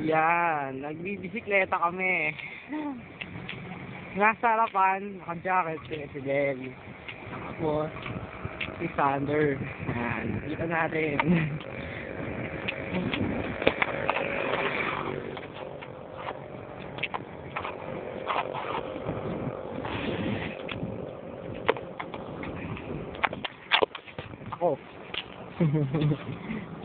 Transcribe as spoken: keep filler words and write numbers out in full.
Yan, nagbibisikleta kami. Nasa harapan, naka-jacket si Fidel. Tapos, si Sander. Yan, kita natin. Ako.